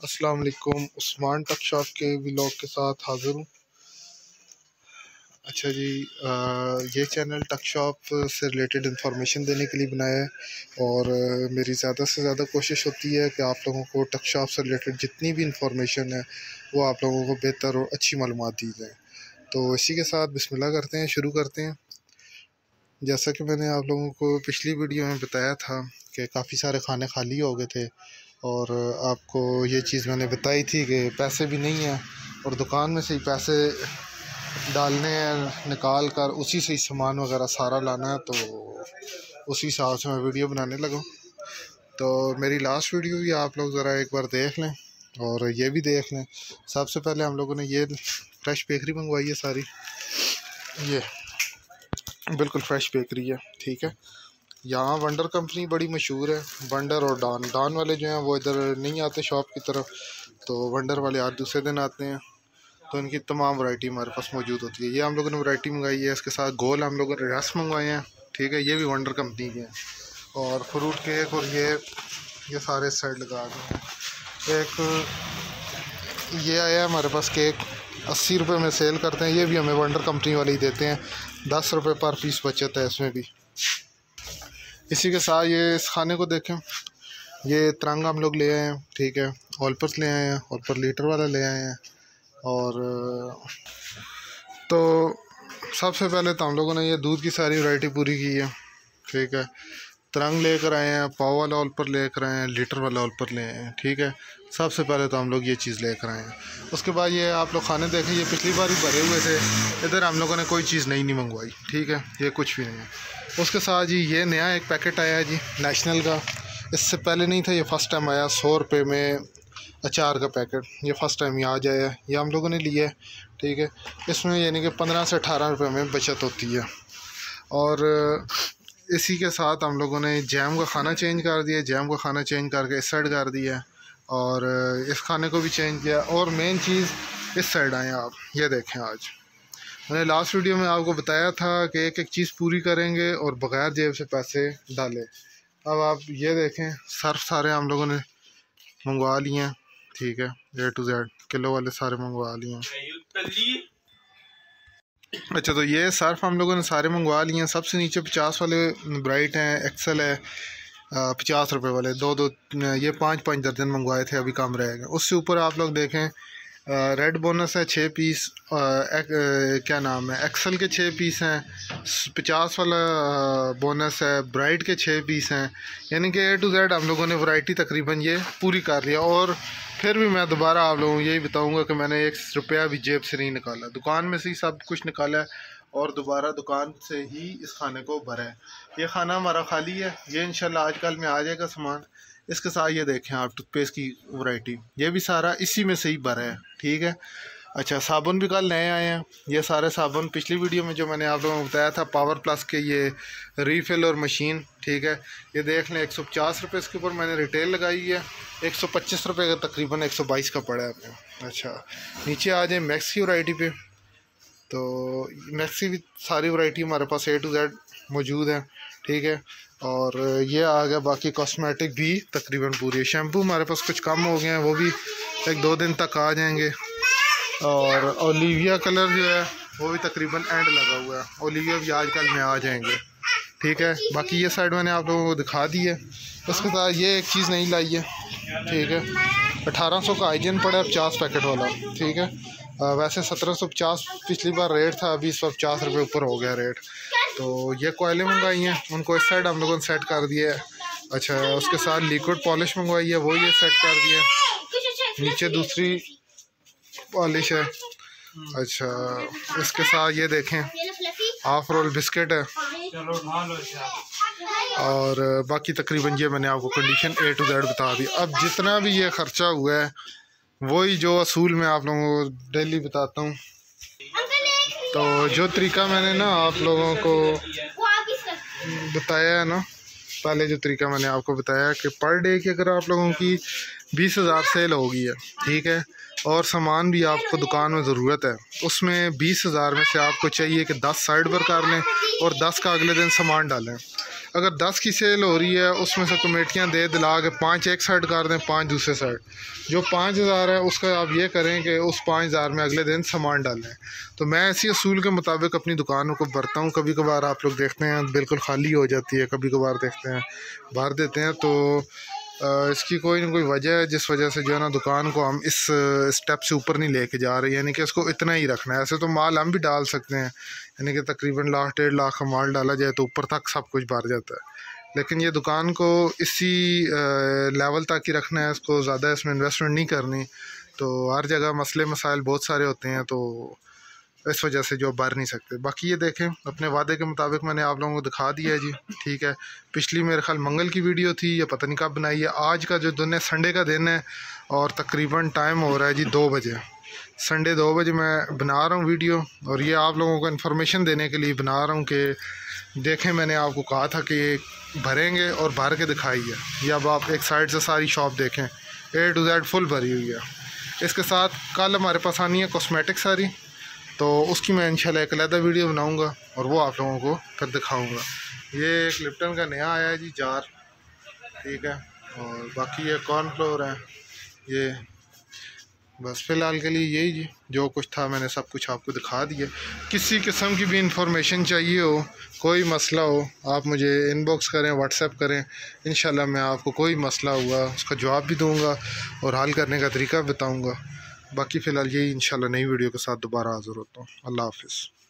अस्सलाम वालेकुम। उस्मान टक शॉप के व्लॉग के साथ हाज़िर हूँ। अच्छा जी, ये चैनल टक शॉप से रिलेटेड इंफॉर्मेशन देने के लिए बनाया है और मेरी ज़्यादा से ज़्यादा कोशिश होती है कि आप लोगों को टक शॉप से रिलेटेड जितनी भी इंफॉर्मेशन है वो आप लोगों को बेहतर और अच्छी मालूमात दी जाए। तो इसी के साथ बिस्मिल्लाह करते हैं, शुरू करते हैं। जैसा कि मैंने आप लोगों को पिछली वीडियो में बताया था कि काफ़ी सारे खाने खाली हो गए थे और आपको ये चीज़ मैंने बताई थी कि पैसे भी नहीं हैं और दुकान में से ही पैसे डालने हैं, निकाल कर उसी से ही सामान वगैरह सारा लाना है। तो उसी हिसाब से मैं वीडियो बनाने लगा। तो मेरी लास्ट वीडियो भी आप लोग ज़रा एक बार देख लें और ये भी देख लें। सबसे पहले हम लोगों ने ये फ्रेश बेकरी मंगवाई है सारी, ये बिल्कुल फ्रेश बेकरी है, ठीक है। यहाँ वंडर कंपनी बड़ी मशहूर है, वंडर और डॉन वाले जो हैं वो इधर नहीं आते शॉप की तरफ, तो वंडर वाले आज दूसरे दिन आते हैं। तो इनकी तमाम वैरायटी हमारे पास मौजूद होती है। ये हम लोगों ने वैरायटी मंगाई है, इसके साथ गोल हम लोगों ने रस मंगवाए हैं, ठीक है। ये भी वंडर कंपनी के हैं और फ्रूट केक और ये सारे साइड लगा दें। एक ये आया है हमारे पास केक, 80 रुपये में सेल करते हैं। ये भी हमें वंडर कंपनी वाले ही देते हैं, 10 रुपये पर पीस बचत है इसमें भी। इसी के साथ ये इस खाने को देखें, ये तिरंगा हम लोग ले आए हैं, ठीक है। ऑलपर्स ले आए हैं, ऑलपर लीटर वाला ले आए हैं। और तो सबसे पहले तो हम लोगों ने ये दूध की सारी वैरायटी पूरी की है, ठीक है। तिरंग लेकर आए हैं, पाव वाला ऑलपर लेकर आए हैं, लीटर वाला ऑलपर ले आए हैं, ठीक है। सबसे पहले तो हम लोग ये चीज़ लेकर आए हैं। उसके बाद ये आप लोग खाने देखें, ये पिछली बार ही भरे हुए थे, इधर हम लोगों ने कोई चीज़ नहीं मंगवाई, ठीक है। ये कुछ भी नहीं है। उसके साथ जी ये नया एक पैकेट आया है जी नेशनल का, इससे पहले नहीं था, ये फ़र्स्ट टाइम आया। 100 रुपये में अचार का पैकेट, ये फ़र्स्ट टाइम ये आ जाया है, ये हम लोगों ने लिया है, ठीक है। इसमें यानी कि 15 से 18 रुपये में बचत होती है। और इसी के साथ हम लोगों ने जैम का खाना चेंज कर दिया, जैम का खाना चेंज करके इस साइड कर दिया और इस खाने को भी चेंज किया। और मेन चीज़ इस साइड आए आप, ये देखें। आज मैंने लास्ट वीडियो में आपको बताया था कि एक एक चीज़ पूरी करेंगे और बग़ैर जेब से पैसे डाले। अब आप ये देखें, सर्फ सारे हम लोगों ने मंगवा लिए हैं, ठीक है। A to Z किलो वाले सारे मंगवा लिए हैं। अच्छा, तो ये सर्फ हम लोगों ने सारे मंगवा लिए हैं। सबसे नीचे 50 वाले ब्राइट हैं, एक्सेल है 50 रुपये वाले, दो ये 5 दर्जन मंगवाए थे, अभी कम रहेगा। उससे ऊपर आप लोग देखें रेड बोनस है 6 पीस, क्या नाम है, एक्सेल के 6 पीस हैं, 50 वाला बोनस है, ब्राइट के 6 पीस हैं। यानी कि A to Z हम लोगों ने वैरायटी तकरीबन ये पूरी कर लिया। और फिर भी मैं दोबारा आप लोगों को यही बताऊंगा कि मैंने 1 रुपया भी जेब से नहीं निकाला, दुकान में से ही सब कुछ निकाला है और दोबारा दुकान से ही इस खाने को भरा है। ये खाना हमारा खाली है, ये इंशाल्लाह आजकल में आ जाएगा सामान। इसके साथ ये देखें आप टूथपेस्ट की वैरायटी, ये भी सारा इसी में से ही भरा है, ठीक है। अच्छा, साबुन भी कल नए आए हैं। ये सारे साबुन पिछली वीडियो में जो मैंने आप लोगों को बताया था, पावर प्लस के ये रीफ़िल और मशीन, ठीक है। ये देख लें 150 रुपये इसके ऊपर मैंने रिटेल लगाई है, 125 रुपये का तकरीबन 122 का पड़ा है अपने। अच्छा, नीचे आ जाए मैक्स की वैरायटी पे, तो मैक्स की भी सारी वैरायटी हमारे पास A to Z मौजूद है, ठीक है। और ये आ गया, बाकी कॉस्मेटिक भी तकरीबन पूरी है। शैम्पू हमारे पास कुछ कम हो गए हैं, वो भी 1-2 दिन तक आ जाएंगे। और ओलिविया कलर जो है वो भी तकरीबन एंड लगा हुआ है, ओलिविया भी आजकल में आ जाएंगे, ठीक है। बाकी ये साइड मैंने आप लोगों को दिखा दी है। उसके साथ ये एक चीज़ नहीं लाई है, ठीक है। 1800 का हाइजीन पड़ा है 50 पैकेट वाला, ठीक है। वैसे 1750 पिछली बार रेट था, अभी 150 रुपये ऊपर हो गया रेट। तो ये कोयले मंगवाई हैं, उनको इस साइड हम लोगों ने सेट कर दिया है। अच्छा, उसके साथ लिक्विड पॉलिश मंगवाई है, वो ये सेट कर दिया है। नीचे दूसरी पॉलिश है। अच्छा, इसके साथ ये देखें हाफ रोल बिस्किट है। और बाकी तकरीबन ये मैंने आपको कंडीशन A to Z बता दी। अब जितना भी ये ख़र्चा हुआ है वही जो असूल मैं आप लोगों को डेली बताता हूँ। तो जो तरीका मैंने ना आप लोगों को बताया है ना, पहले जो तरीका मैंने आपको बताया कि पर डे की अगर आप लोगों की 20,000 सेल हो गई है, ठीक है, और सामान भी आपको दुकान में ज़रूरत है, उसमें 20,000 में से आपको चाहिए कि 10 साइड पर कर लें और 10 का अगले दिन सामान डालें। अगर 10 की सेल हो रही है उसमें से कमेटियाँ दे दिला के 5 एक साइड कर दें, 5 दूसरे साइड। जो 5000 है उसका आप ये करें कि उस 5000 में अगले दिन सामान डालें। तो मैं इसी असूल के मुताबिक अपनी दुकानों को भरता हूँ। कभी कभार आप लोग देखते हैं बिल्कुल खाली हो जाती है, कभी कभार देखते हैं भर देते हैं। तो इसकी कोई ना कोई वजह है जिस वजह से जो है ना दुकान को हम इस स्टेप से ऊपर नहीं लेके जा रहे, यानी कि इसको इतना ही रखना है। ऐसे तो माल हम भी डाल सकते हैं, यानी कि तकरीबन 1 लाख 1.5 लाख का माल डाला जाए तो ऊपर तक सब कुछ भर जाता है। लेकिन ये दुकान को इसी लेवल तक ही रखना है, इसको ज़्यादा इसमें इन्वेस्टमेंट नहीं करनी। तो हर जगह मसले मसाइल बहुत सारे होते हैं, तो इस वजह से जो भर नहीं सकते। बाकी ये देखें अपने वादे के मुताबिक मैंने आप लोगों को दिखा दिया है जी, ठीक है। पिछली मेरे ख्याल मंगल की वीडियो थी, या पता नहीं कब बनाई है। आज का जो दिन है संडे का दिन है और तकरीबन टाइम हो रहा है जी 2 बजे। संडे 2 बजे मैं बना रहा हूँ वीडियो, और ये आप लोगों को इन्फॉर्मेशन देने के लिए बना रहा हूँ कि देखें मैंने आपको कहा था कि भरेंगे और भर के दिखाइए। ये अब आप एक साइड से सारी शॉप देखें, A to Z फुल भरी हुई है। इसके साथ कल हमारे पास आनी है कॉस्मेटिक सारी, तो उसकी मैं इंशाल्लाह एक अलग वीडियो बनाऊंगा और वो आप लोगों को फिर दिखाऊंगा। ये एक लिप्टन का नया आया है जी जार, ठीक है। और बाकी ये कॉर्नफ्लोर है। ये बस फ़िलहाल के लिए यही जी, जो कुछ था मैंने सब कुछ आपको दिखा दिया। किसी किस्म की भी इंफॉर्मेशन चाहिए हो, कोई मसला हो, आप मुझे इनबॉक्स करें, व्हाट्सएप करें। इंशाल्लाह मैं आपको कोई मसला हुआ उसका जवाब भी दूंगा और हल करने का तरीका बताऊंगा। बाकी फ़िलहाल यही, इंशाल्लाह नई वीडियो के साथ दोबारा हाज़िर होता हूँ। अल्लाह हाफ़िज़।